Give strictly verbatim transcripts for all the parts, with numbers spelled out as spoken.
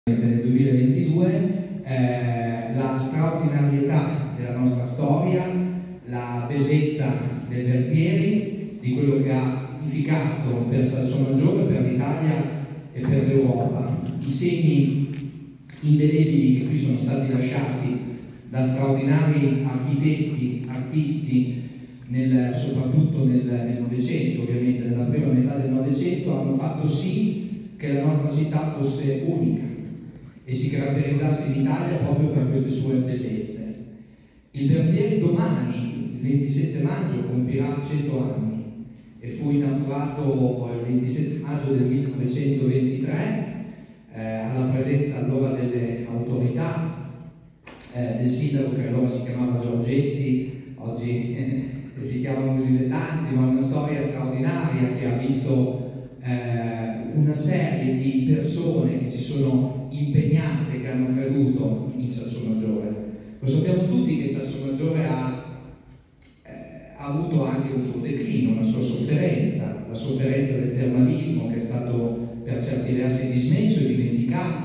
nel duemilaventidue, eh, la straordinarietà della nostra storia, la bellezza del Verzieri, di quello che ha significato per Salsomaggiore, per l'Italia e per l'Europa, i segni indelebili che qui sono stati lasciati da straordinari architetti, artisti, nel, soprattutto nel Novecento, ovviamente nella prima metà del Novecento, hanno fatto sì che la nostra città fosse unica e si caratterizzasse in Italia proprio per queste sue bellezze. Il Verzieri domani, il ventisette maggio, compirà cento anni e fu inaugurato il ventisette maggio del millenovecentoventitré eh, alla presenza allora delle autorità, eh, del sindaco che allora si chiamava Giorgetti, oggi eh, si chiama Musilettanzi, ma una storia straordinaria che ha visto eh, una serie di persone che si sono impegnate, che hanno creduto in Salsomaggiore. Lo sappiamo tutti che Salsomaggiore ha, eh, ha avuto anche un suo declino, una sua sofferenza, la sofferenza del termalismo che è stato per certi versi dismesso e dimenticato,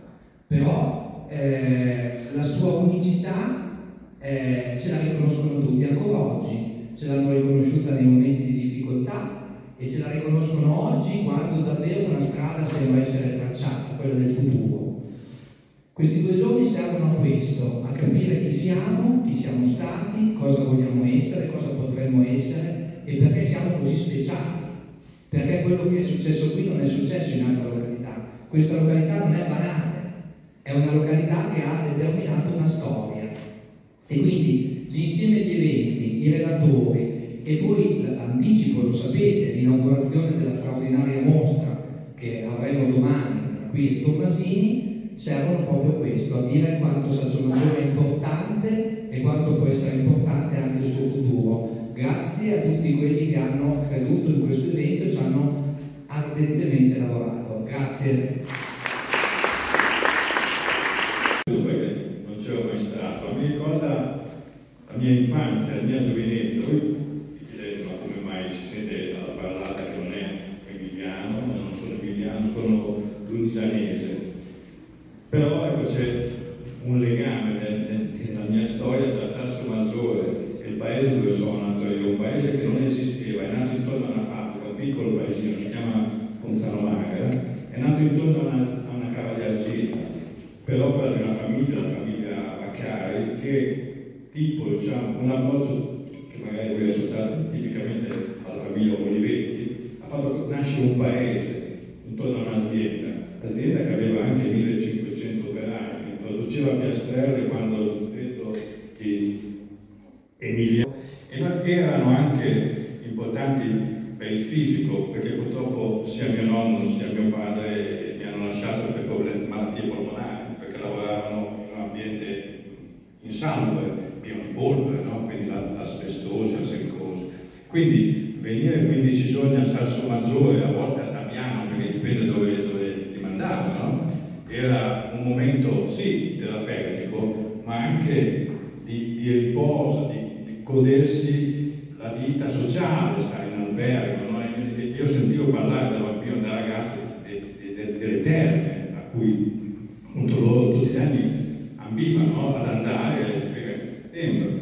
però eh, la sua unicità eh, ce la riconoscono tutti, ancora oggi ce l'hanno riconosciuta nei momenti di difficoltà e ce la riconoscono oggi quando davvero una strada sembra essere tracciata, quella del futuro. Questi due giorni servono a questo, a capire chi siamo, chi siamo stati, cosa vogliamo essere, cosa potremmo essere e perché siamo così speciali. Perché quello che è successo qui non è successo in altra località. Questa località non è banale, è una località che ha determinato una storia. E quindi l'insieme di eventi, i relatori e poi l'anticipo, lo sapete, l'inaugurazione della straordinaria mostra che avremo domani qui a Tommasini, servono proprio a questo, a dire quanto Salsomaggiore è importante e quanto può essere importante anche il suo futuro. Grazie a tutti quelli che hanno creduto in questo evento e ci hanno ardentemente lavorato. Grazie. Non c'ero mai stato, mi ricorda la mia infanzia, la mia giovinezza. Voi vi chiedete ma come mai si sente la parlata che non è emiliano, non sono emiliano, sono lunigianese. Però ecco, c'è un legame nella mia storia tra Salsomaggiore e il paese dove sono nato io, un paese che non esisteva, è nato intorno a una fabbrica, un piccolo paesino, si chiama Ponzano Magra, è nato intorno a una, a una cava di argilla, per opera di una famiglia, la famiglia Vaccari, che tipo, diciamo, un appoggio che magari voi associate tipicamente alla famiglia Olivetti, ha fatto nascere un paese intorno a un'azienda, azienda che aveva anche millecinquecento operai, che produceva piastrelle quando lo stretto di Emilia, e erano anche importanti per il fisico, perché purtroppo sia mio nonno sia mio padre mi hanno lasciato per malattie polmonari, perché lavoravano in un ambiente insangue, pieno di polvere, no? Quindi l'asbestosi, la silicosi. Quindi venire quindici giorni a Salsomaggiore, a volte a Damiano, perché dipende dove, dove ti mandavano, no? Era un momento, sì, terapeutico, ma anche di, di riposo, di, di godersi la vita sociale, stare in albergo, no? Io sentivo parlare da bambino, da ragazzi, de, de, de, delle terme, a cui appunto loro tutti gli anni ambivano, no? Ad andare per settembre.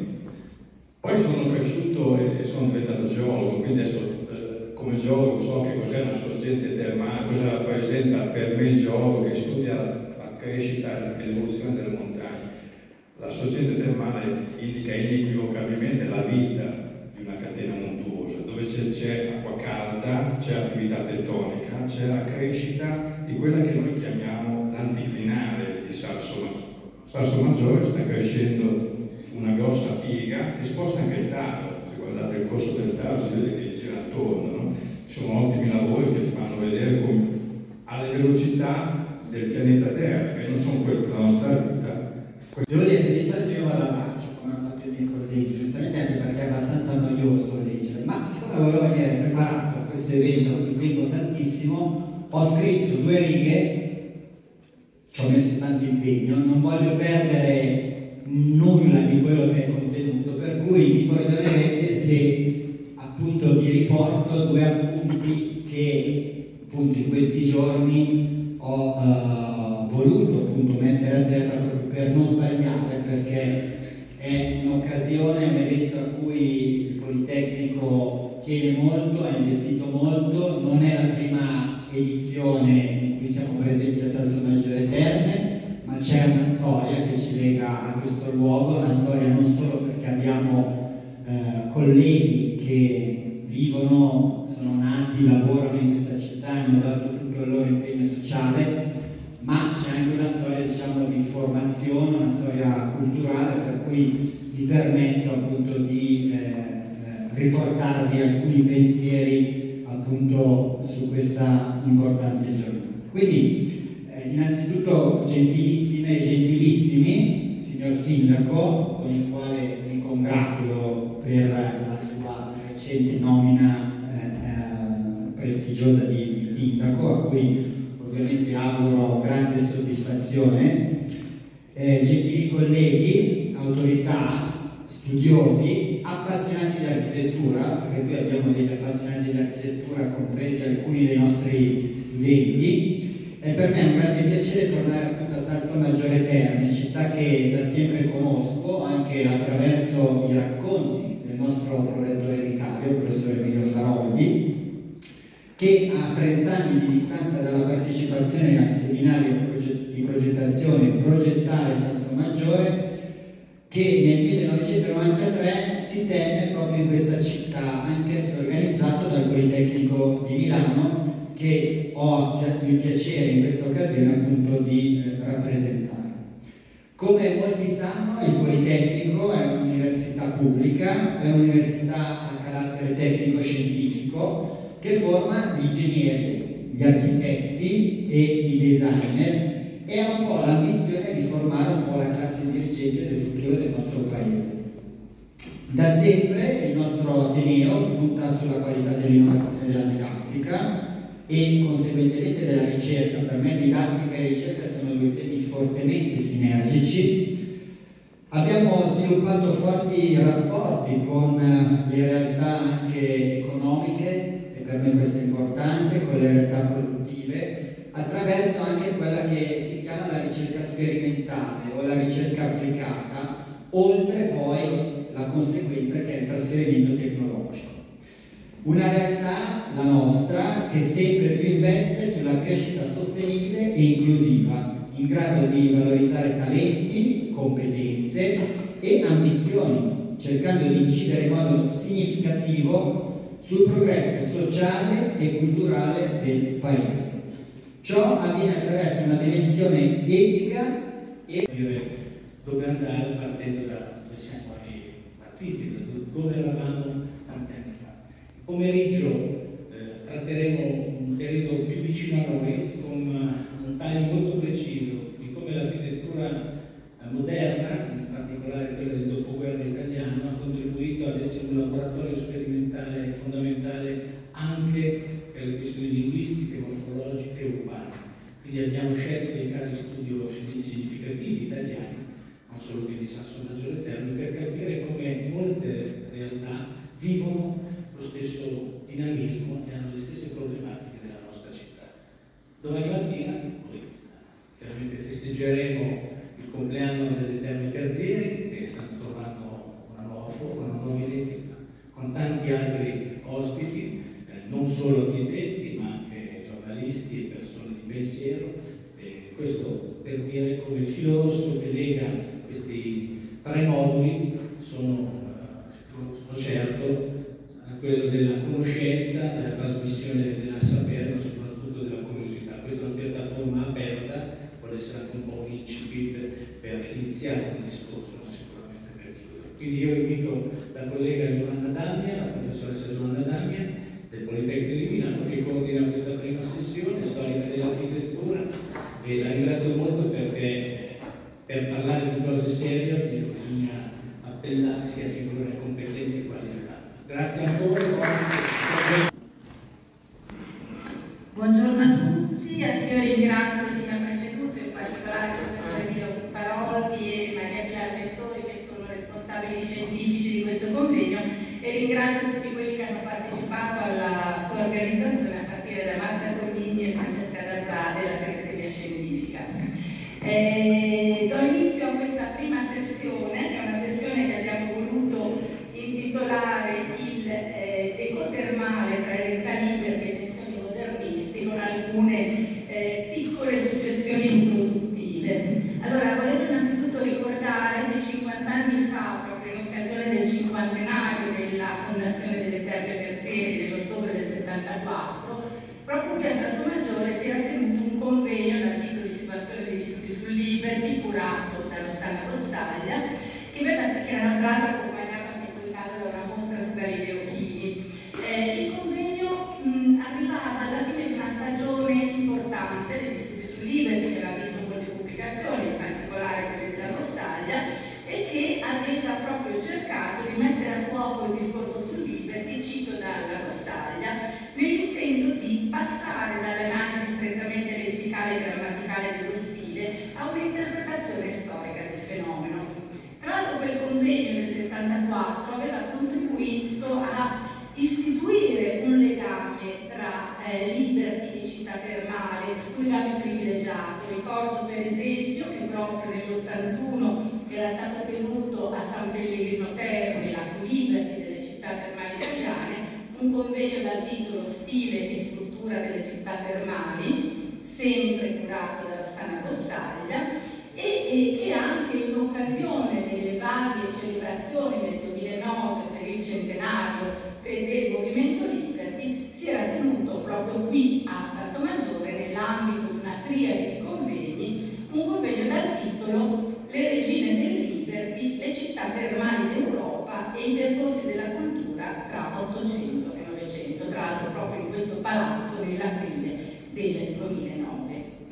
Poi sono cresciuto e sono diventato geologo, quindi adesso eh, come geologo so che cos'è una sorgente termale, cosa rappresenta per me il geologo che studia la crescita e l'evoluzione delle montagne. La sorgente termale indica inequivocabilmente la vita di una catena montuosa, dove c'è acqua calda, c'è attività tettonica, c'è la crescita di quella che noi chiamiamo l'anticlinale di Salsomaggiore. Salsomaggiore sta crescendo una grossa piega che sposta anche il Taro. Se guardate il corso del Taro si vede che gira attorno, no? Ci sono ottimi lavori che fanno vedere come alle velocità del pianeta Terra, che non sono quelle della nostra vita. Devo dire che di solito io vado a braccio, come hanno fatto i miei colleghi, giustamente anche perché è abbastanza noioso leggere, ma siccome volevo venire preparato a questo evento, mi tengo tantissimo, ho scritto due righe, ci ho messo tanto impegno, non voglio perdere nulla di quello che è contenuto, per cui mi perdonerete se appunto vi riporto due appunti che appunto in questi giorni ho uh, voluto appunto mettere a terra proprio per non sbagliare, perché è un'occasione, un evento a cui il Politecnico tiene molto, ha investito molto, non è la prima edizione in cui siamo presenti a Salsomaggiore Terme, ma c'è una storia che ci lega a questo luogo, una storia non solo perché abbiamo eh, colleghi che vivono, sono nati, lavorano in questa città, hanno dato tutto il loro impegno sociale, ma c'è anche una storia, diciamo, di formazione, una storia culturale, per cui vi permetto appunto di eh, eh, riportarvi alcuni pensieri appunto su questa importante giornata. Quindi eh, innanzitutto gentilissime e gentilissimi signor Sindaco, con il quale mi congratulo per la sua recente nomina eh, eh, prestigiosa di, di sindaco, a cui ovviamente auguro grande soddisfazione. Eh, gentili colleghi, autorità, studiosi, appassionati di architettura, perché qui abbiamo degli appassionati di architettura, compresi alcuni dei nostri studenti, e per me è un grande piacere tornare appunto a Salsomaggiore Terme, città che da sempre conosco, anche attraverso i racconti del nostro prorettore vicario, il professor Emilio Faroldi, che a trenta anni di distanza dalla partecipazione al seminario di progettazione Progettare Salsomaggiore, che nel millenovecentonovantatré si tenne proprio in questa città, anch'esso organizzato dal Politecnico di Milano, che ho il piacere in questa occasione appunto di eh, rappresentare. Come molti sanno, il Politecnico è un'università pubblica, è un'università a carattere tecnico-scientifico, che forma gli ingegneri, gli architetti e i designer, e ha un po' l'ambizione di formare un po' la classe dirigente del futuro del nostro paese. Da sempre il nostro Ateneo punta sulla qualità dell'innovazione della didattica e conseguentemente della ricerca. Per me didattica e ricerca sono due temi fortemente sinergici. Abbiamo sviluppato forti rapporti con le realtà anche economiche, per me questo è importante, con le realtà produttive, attraverso anche quella che si chiama la ricerca sperimentale o la ricerca applicata, oltre poi la conseguenza che è il trasferimento tecnologico. Una realtà, la nostra, che sempre più investe sulla crescita sostenibile e inclusiva, in grado di valorizzare talenti, competenze e ambizioni, cercando di incidere in modo significativo sul progresso sociale e culturale del Paese. Ciò avviene attraverso una dimensione etica e dire dove andare partendo da dove siamo partiti, da dove eravamo tanti anni fa. Il pomeriggio eh, tratteremo un periodo più vicino a noi con un taglio molto preciso di come l'architettura eh, moderna, in particolare quella del dopoguerra italiano, ha contribuito ad essere un laboratorio sperimentale fondamentale anche per le questioni linguistiche, morfologiche e urbane. Quindi abbiamo scelto dei casi studio significativi italiani, non solo quelli di Salsomaggiore Terme, per capire come molte realtà vivono lo stesso dinamismo e hanno le stesse problematiche della nostra città. Domani mattina, noi chiaramente festeggeremo il compleanno delle Terme Berzieri, che stanno trovando una nuova forma, una nuova identità, con tanti altri ospiti, eh, non solo architetti, ma anche giornalisti e persone di pensiero. E questo per dire come il filo rosso che lega questi tre moduli sono, sono certo, quello della conoscenza, della trasmissione del sapere, ma soprattutto della curiosità. Questa è una piattaforma aperta, vuole essere anche un po' un incipit per iniziare un discorso, ma sicuramente per chiudere. Quindi io invito la collega Giovanna Damia, la professoressa Giovanna Damia del Politecnico di Milano, che coordina questa prima sessione storica dell'architettura, e la ringrazio molto perché per parlare di cose serie bisogna appellarsi a figure competenti e qualificate. Grazie ancora. Buongiorno a tutti, anche io ringrazio chi mi ha preceduto, in particolare il professor Emilio Faroldi e Maria Pilar Vettori, che sono responsabili scientifici di questo convegno, e ringrazio tutti quelli che hanno partecipato alla sua organizzazione, a partire da Marta Cognini e Francesca D'Arbrade, la segreteria scientifica. Eh, do inizio a questa prima sessione, che è una sessione che abbiamo voluto intitolare il eh, ecotermale tra eredità libera e tensioni modernisti, con alcune eh, piccole suggestioni introduttive. Allora, volevo innanzitutto ricordare che cinquanta anni fa, proprio in occasione del cinquantenario della fondazione delle Terme Berzieri dell'ottobre del settantaquattro, proprio qui a Salsomaggiore si era tenuto un convegno dal titolo di situazione degli studi sul Liberty, curato dallo Stana Costaglia, che, che era tra l'altro accompagnato anche in quel caso da una mostra su Galileo Chini. Eh, il convegno mh, arrivava alla fine di una stagione importante degli studi sul Liberty, che aveva visto molte pubblicazioni, in particolare quelle della Costaglia, e che aveva proprio cercato di mettere a fuoco il discorso sul Liberty, cito dalla Costaglia, nell'intento di passare dall'analisi strettamente lessicale e grammaticale dello stile a un'interpretazione storica del fenomeno. Tra l'altro quel convegno del settantaquattro aveva contribuito a istituire un legame tra eh, Liberty e città termale, un legame privilegiato. Ricordo per esempio che proprio nell'ottantuno era stato tenuto a San Pellegrino Terme, la Liberty delle città termali italiane, un convegno dal titolo Stile e struttura delle città termali, sempre curato dalla Stana Costaglia, e, e che anche in occasione delle varie celebrazioni del duemilanove per il centenario del movimento Liberty si era tenuto proprio qui a Salsomaggiore, nell'ambito di una triade di convegni, un convegno dal titolo Le regine del Liberty, le città termali d'Europa e i percorsi della cultura tra Ottocento e Novecento, tra l'altro proprio in questo palazzo nell'aprile del duemilanove.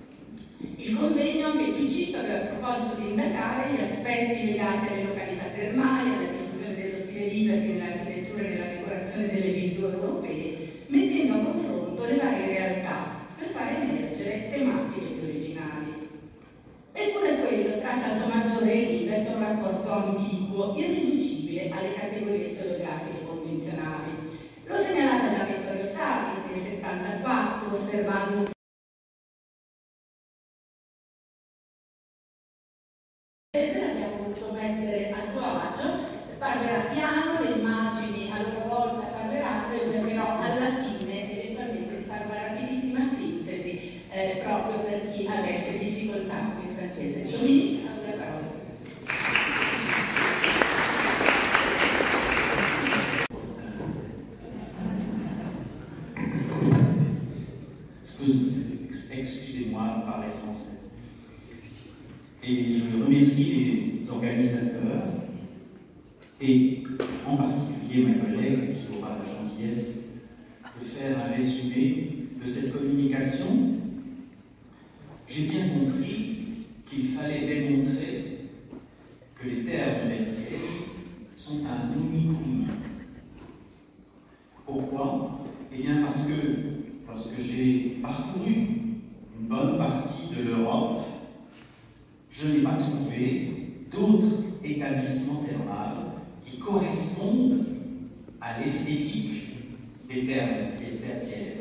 Il convegno, che qui cito, aveva proposito di indagare gli aspetti legati alle località termali, alla diffusione dello stile Liberty nell'architettura e nella decorazione delle virtù europee, mettendo a confronto le varie realtà per far emergere tematiche più originali. Eppure quello tra Salsomaggiore e Liberty è un rapporto ambiguo, irriducibile alle categorie storiografiche convenzionali. Lo segnalava già Vittorio Sarli nel settantaquattro, osservando l'abbiamo voluto mettere a suo agio, parlerà piano, le immagini a loro volta parleranno, io cercherò alla fine eventualmente di fare una rapidissima sintesi eh, proprio per chi avesse difficoltà con il francese. Dominique, a due parole. Excusez-moi de parler français. Et je remercie les organisateurs et en particulier ma collègue qui aura la gentillesse de faire un résumé de cette communication. J'ai bien compris qu'il fallait démontrer que les termes Berzieri sont un unicum. Pourquoi? Eh bien parce que lorsque j'ai parcouru une bonne partie de l'Europe, je n'ai pas trouvé d'autres établissements thermales qui correspondent à l'esthétique des termes berzieri.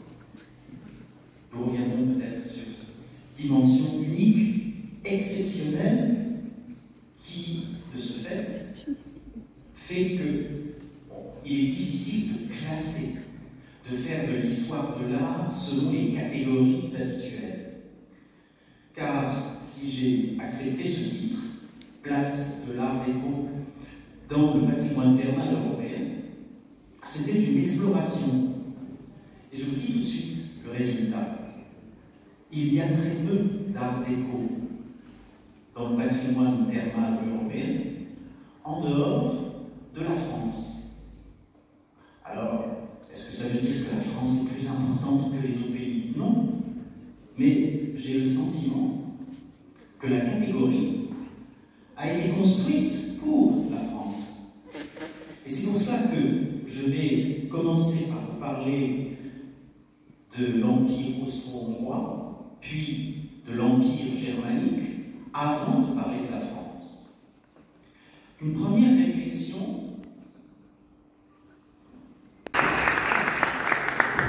Nous reviendrons peut-être sur cette dimension unique, exceptionnelle, qui, de ce fait, fait que bon, il est difficile de classer, de faire de l'histoire de l'art selon les catégories habituelles. Car si j'ai accepté ce titre, place de l'art déco dans le patrimoine thermal européen, c'était une exploration. Et je vous dis tout de suite le résultat. Il y a très peu d'art déco dans le patrimoine thermal européen, en dehors de la France. Alors, est-ce que ça veut dire que la France est plus importante que les autres pays? Non. Mais j'ai le sentiment que la catégorie a été construite pour la France. Et c'est pour ça que je vais commencer par vous parler de l'Empire austro-hongrois, puis de l'Empire germanique, avant de parler de la France. Une première réflexion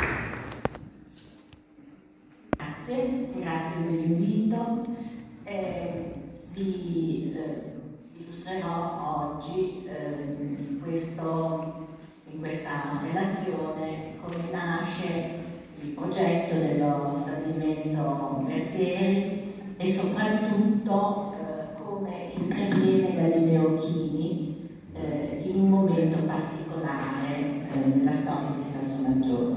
Grazie per l'invito. Eh, nella storia di Salsomaggiore.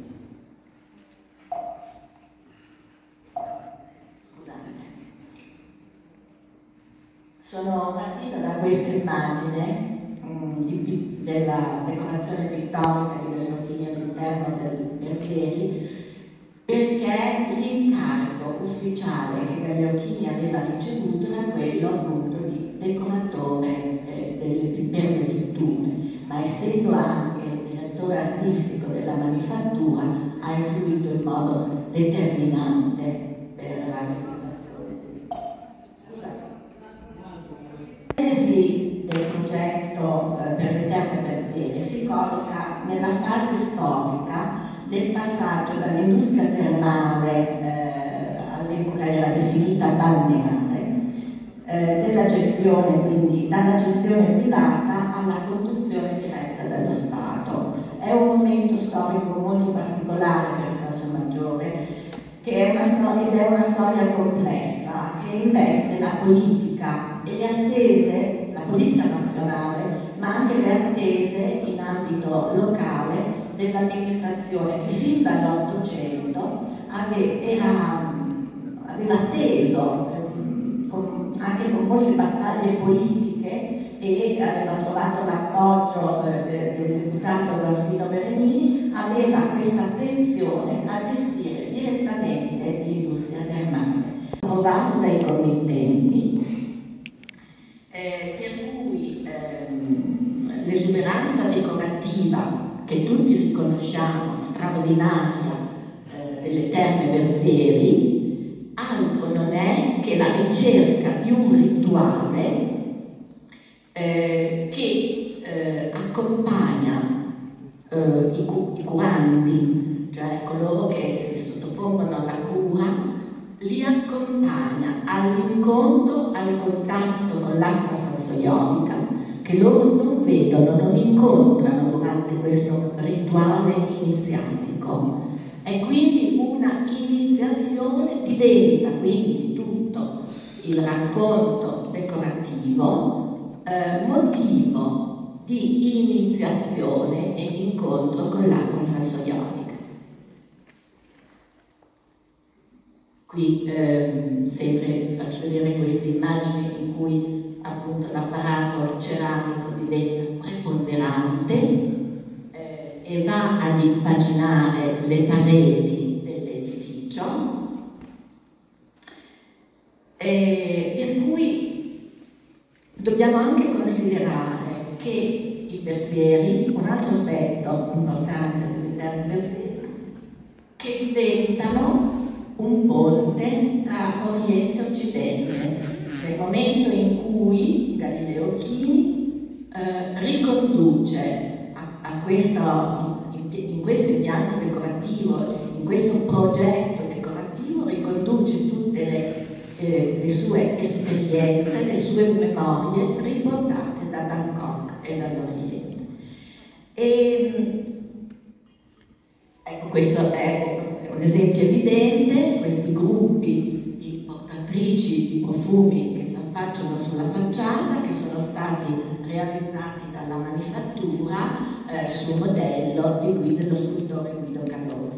Sono partita da questa immagine um, di, della decorazione pittorica di Galeochini all'interno del Berzieri, perché l'incarico ufficiale che Galeochini aveva ricevuto era quello appunto di decoratore eh, delle, delle pitture, ma essendo anche direttore artistico della manifattura ha influito in modo determinante per la realizzazione. L'analisi del progetto eh, per le terme berziere si colloca nella fase storica del passaggio dall'industria termale, eh, all'epoca era definita balneare, eh, della gestione, quindi dalla gestione privata alla conduzione diretta dello Stato. È un momento storico molto particolare per Salsomaggiore, che è una storia, ed è una storia complessa, che investe la politica e le attese, la politica nazionale, ma anche le attese in ambito locale dell'amministrazione, che fin dall'Ottocento aveva, aveva atteso, con, anche con molte battaglie politiche, e aveva trovato l'appoggio eh, del deputato Agostino Berenini, aveva questa tensione a gestire direttamente l'industria termale, approvato dai committenti, eh, per cui ehm, l'esuberanza decorativa che tutti riconosciamo straordinaria eh, delle terme Berzieri altro non è che la ricerca di un rituale eh, che eh, accompagna eh, i, cu i curanti, cioè coloro che si sottopongono alla cura, li accompagna all'incontro, al contatto con l'acqua sassoionica, che loro non vedono, non incontrano durante questo rituale iniziatico. E quindi una iniziazione diventa quindi tutto il racconto decorativo eh, motivo di iniziazione e di incontro con l'acqua sassoionica. Qui eh, sempre faccio vedere queste immagini in cui appunto l'apparato ceramico diventa preponderante eh, e va ad impaginare le pareti dell'edificio, eh, per cui dobbiamo anche considerare che i Berzieri, un altro aspetto importante dell'interno Berzieri, che diventano un ponte tra Oriente e Occidente, nel momento in cui Galileo Chini eh, riconduce a, a questo, in, in questo impianto decorativo, in questo progetto decorativo, riconduce tutte le, eh, le sue esperienze, le sue memorie riportate da Bangkok e dall'Oriente. E, ecco, questo è un esempio evidente, questi gruppi di portatrici di profumi che si affacciano sulla facciata, che sono stati realizzati dalla manifattura eh, su modello di Guido, dello scultore Guido Calori.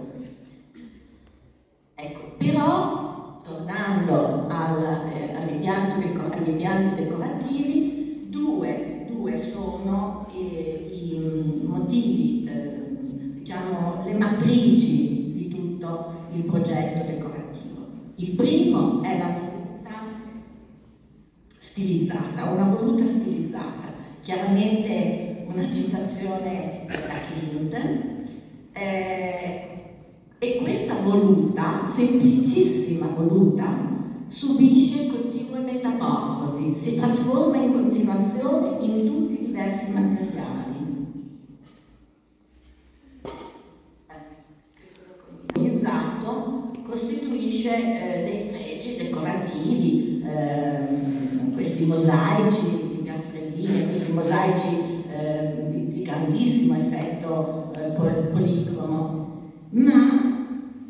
Ecco, però, tornando al, eh, all'impianto deco agli impianti decorativi, due, due sono eh, i motivi, eh, diciamo, le matrici il progetto decorativo. Il primo è la voluta stilizzata, una voluta stilizzata, chiaramente una citazione da Klimt, eh, e questa voluta, semplicissima voluta, subisce continue metamorfosi, si trasforma in continuazione in tutti i diversi materiali. Costituisce eh, dei fregi decorativi, eh, questi mosaici di piastrellini, questi mosaici eh, di, di grandissimo effetto eh, policromo, ma,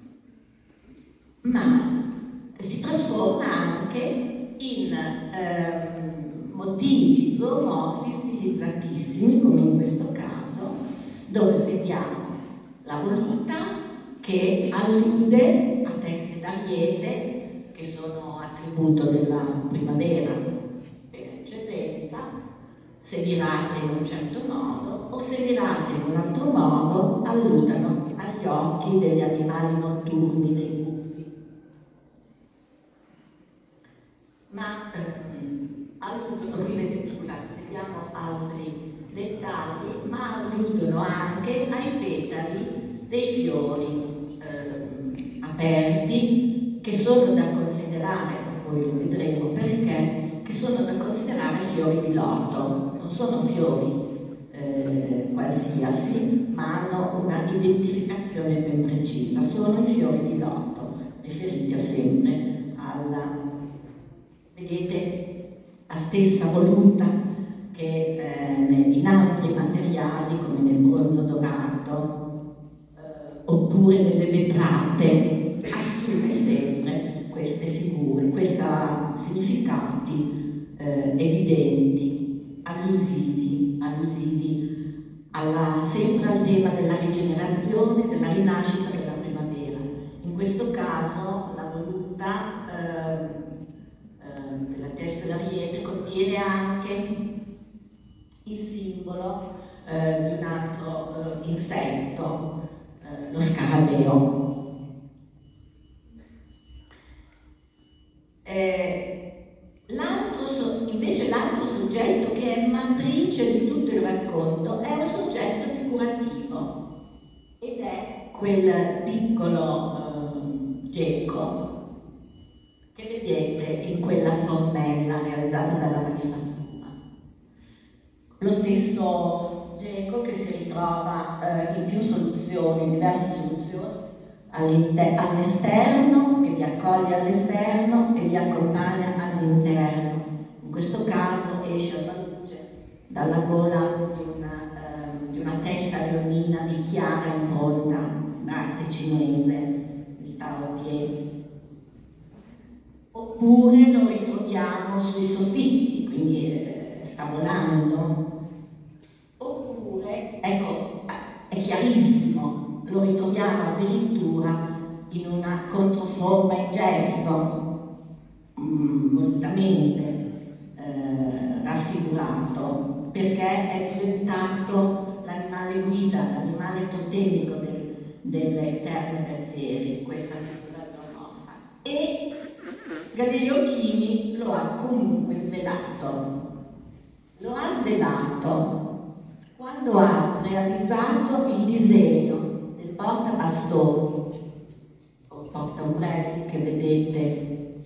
ma si trasforma anche in eh, motivi zoomorfi stilizzatissimi, come in questo caso, dove vediamo la voluta che allude a teste d'ariete che sono attributo della primavera per eccellenza, se virate in un certo modo o se virate in un altro modo alludono agli occhi degli animali notturni, dei buffi. Ma ehm, alludono, qui scusate, vediamo altri dettagli, ma alludono anche ai petali dei fiori eh, aperti, che sono da considerare, poi lo vedremo perché, che sono da considerare fiori di loto, non sono fiori eh, qualsiasi, ma hanno una identificazione ben precisa, sono i fiori di loto, riferiti sempre alla, vedete, la stessa voluta che eh, in altri materiali come nel bronzo dorato eh, oppure nelle vetrate assume sempre queste figure, questi significati eh, evidenti, allusivi, allusivi alla, sempre al tema della rigenerazione, della rinascita della primavera. In questo caso la voluta eh, eh, della testa d'ariete contiene anche il simbolo eh, di un altro eh, insetto, eh, lo scarabeo. Eh, l'altro so, invece l'altro soggetto che è matrice di tutto il racconto è un soggetto figurativo ed è quel piccolo eh, geco che vedete in quella formella realizzata dalla manifattura. Lo stesso geco che si ritrova eh, in più soluzioni, in diverse soluzioni, all'esterno, che vi accoglie all'esterno e vi accompagna all'interno. In questo caso esce alla luce dalla gola di una, eh, di una testa leonina di chiara impronta d'arte cinese, di Tao Tie. Oppure lo ritroviamo sui soffitti, quindi eh, sta volando. Oppure, ecco, è chiarissimo, lo ritroviamo addirittura in una controforma in gesso, mm, volutamente eh, raffigurato, perché è diventato l'animale guida, l'animale totemico del, delle terre terzieri, questa figura zoomorfa. E Galileo Chini lo ha comunque svelato. Lo ha svelato quando ha realizzato il disegno del portabastoni o portaombrelli che vedete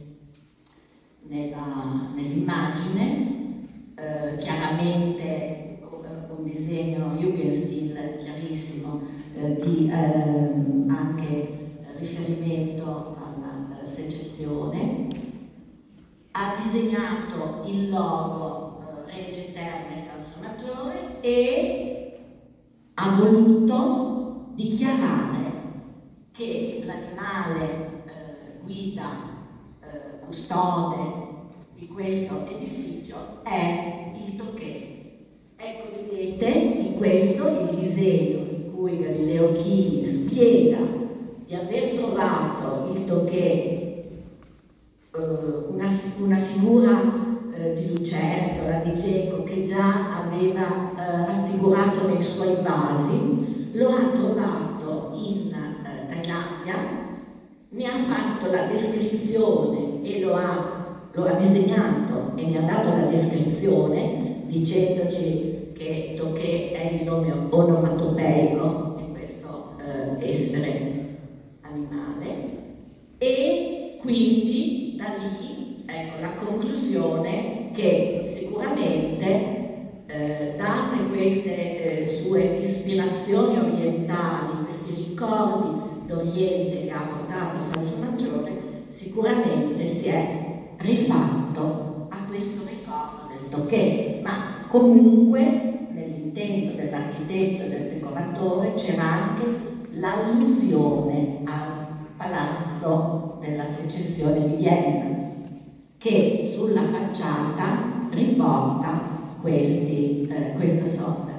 nell'immagine, eh, chiaramente un disegno Jugendstil chiarissimo, eh, di eh, anche riferimento alla, alla secessione. Ha disegnato il logo Regge Terme Salso Maggiore e ha voluto dichiarare che l'animale eh, guida, eh, custode di questo edificio è il tocché. Ecco, vedete in questo il disegno in cui Galileo Chini spiega di aver trovato il tocché, eh, una, una figura di lucertola, di geco che già aveva eh, raffigurato nei suoi vasi, lo ha trovato in eh, Thailandia, ne ha fatto la descrizione e lo ha, lo ha disegnato e ne ha dato la descrizione dicendoci che tocché è il nome onomatopeico di questo eh, essere animale, e quindi da lì ecco la conclusione che sicuramente, eh, date queste eh, sue ispirazioni orientali, questi ricordi d'Oriente che ha portato Salso Maggiore, sicuramente si è rifatto a questo ricordo del tocché, ma comunque nell'intento dell'architetto e del decoratore c'era anche l'allusione al palazzo della secessione di Vienna, che sulla facciata riporta questi, eh, questa sorta di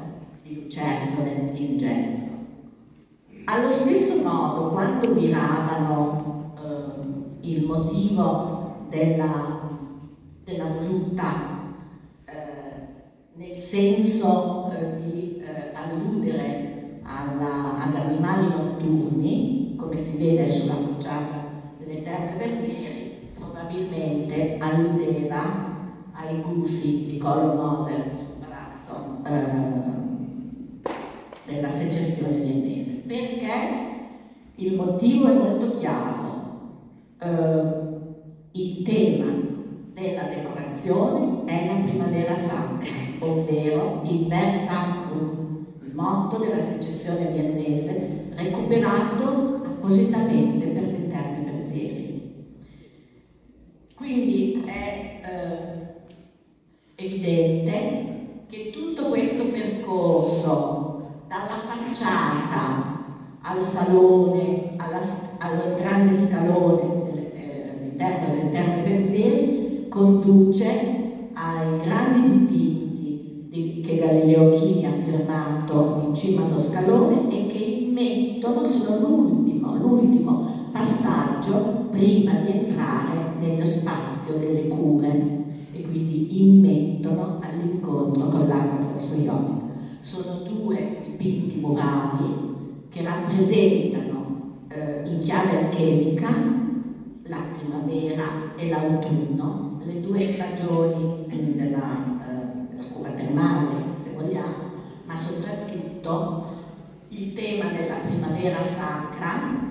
di lucertole in gesso. Allo stesso modo, quando miravano eh, il motivo della, della voluttà, eh, nel senso eh, di eh, alludere alla, agli animali notturni, come si vede sulla facciata delle Terme Berzieri, probabilmente alludeva ai gufi di Collo Moser sul palazzo eh, della secessione viennese. Perché? Il motivo è molto chiaro. Eh, il tema della decorazione è la primavera sacra, ovvero il Ver Sacrum, il motto della secessione viennese, recuperato appositamente per le Terme Berzieri. Quindi è eh, evidente che tutto questo percorso, dalla facciata al salone, alla, al grande scalone eh, all'interno delle Terme Berzieri, conduce ai grandi dipinti di, che Galileo Chini ha firmato in cima allo scalone e che immettono, sono l'ultimo, l'ultimo passaggio prima di entrare nello spazio delle cure, e quindi immettono all'incontro con l'acqua sassoionica. Sono due dipinti murali che rappresentano eh, in chiave alchemica la primavera e l'autunno, le due stagioni della, eh, della cura termale, se vogliamo, ma soprattutto il tema della primavera sacra,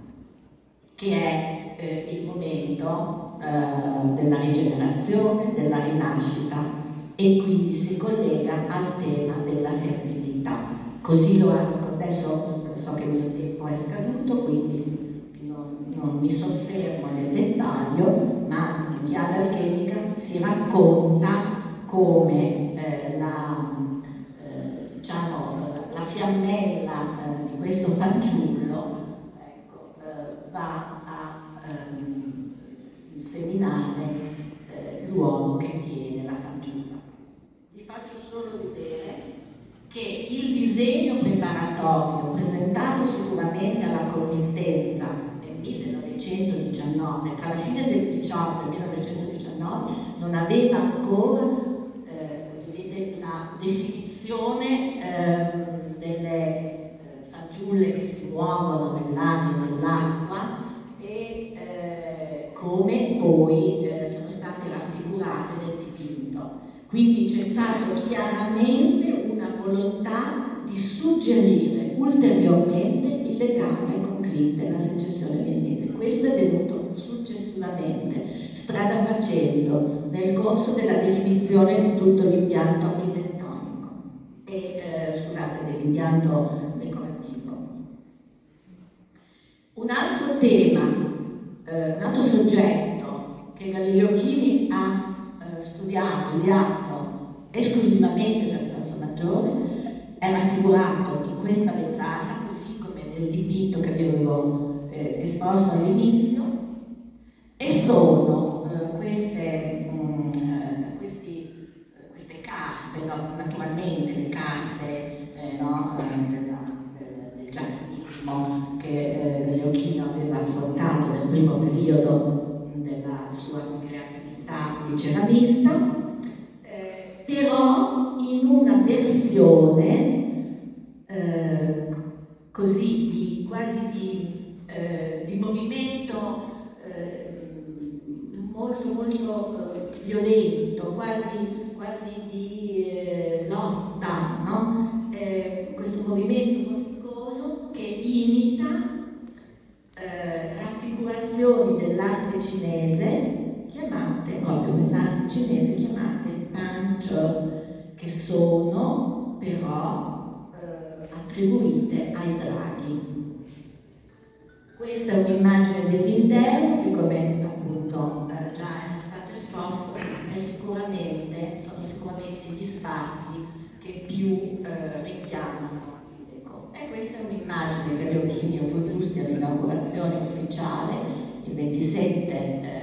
che è eh, il momento eh, della rigenerazione, della rinascita, e quindi si collega al tema della fertilità. Così lo ha, adesso so che il mio tempo è scaduto, quindi non, non mi soffermo nel dettaglio, ma in chiave alchemica si racconta come eh, la, eh, diciamo, la fiammella eh, di questo fanciullo ecco, eh, va a ehm, inseminare eh, l'uomo che tiene la fanciulla. Vi faccio solo vedere che il disegno preparatorio presentato sicuramente alla committenza nel millenovecentodiciannove, tra la fine del diciotto e il millenovecentodiciannove, non aveva ancora eh, vedete, la definizione eh, delle eh, fagiulle che si muovono nell'aria e nell'acqua e eh, come poi eh, sono state raffigurate nel dipinto. Quindi c'è stato chiaramente una volontà di suggerire ulteriormente il legame con Clint e la secessione viennese. Questo è venuto successivamente, strada facendo, nel corso della definizione di tutto l'impianto architettonico e eh, scusate, dell'impianto decorativo. Un altro tema, eh, un altro soggetto che Galileo Chini ha eh, studiato, ideato esclusivamente per Salso Maggiore, è raffigurato in questa vetrata, così come nel dipinto che avevo eh, esposto all'inizio, e sono eh, queste, mh, questi, queste carte, no? Naturalmente le carte eh, no? della, del, del giardismo che Galileo Chini aveva affrontato nel primo periodo della sua creatività di ceramista, però in una versione eh, così di, quasi di, eh, di movimento eh, molto molto eh, violento, quasi, quasi di eh, lotta, no? Eh, questo movimento vorticoso che imita eh, raffigurazioni dell'arte cinese chiamate, proprio dell'arte cinese chiamate che sono però eh, attribuite ai draghi. Questa è un'immagine dell'interno che, come appunto eh, già è stato esposto, è sicuramente, sono sicuramente gli spazi che più eh, richiamano il decoro. E questa è un'immagine che Galileo Chini ha giusti all'inaugurazione ufficiale il ventisette